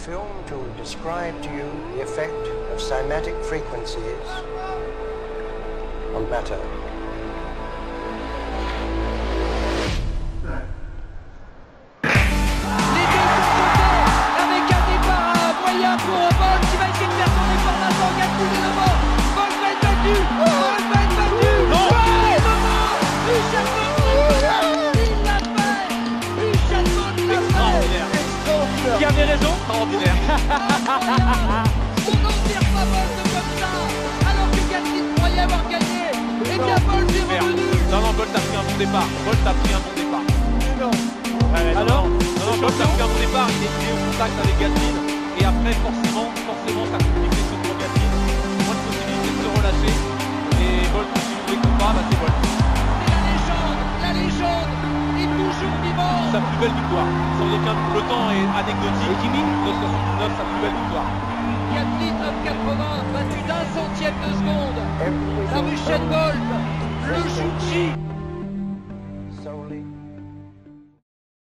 film to describe to you the effect of cymatic frequencies on matter. Qui avait raison? Extraordinaire. On n'en tire pas Bolt comme ça, alors que Gasly croyait avoir gagné. Et bien Bolt est revenu. Non, Bolt a pris un bon départ. Bolt a pris un bon départ. Non. Alors Bolt a pris un bon départ. Il est au contact avec Gasly. Et après, forcément, ça compliqué ce pour Gasly. Moins de possibilité de se relâcher. Et Bolt continue les combats, c'est Bolt. C'est la légende est toujours vivante. Sa plus belle victoire. Sans aucun doute, le temps est anecdotique. Et Kimi, 9,79, sa plus belle victoire. Gasly 9,80, battu d'un centième de seconde. La Russian Bolt, le Chouchi.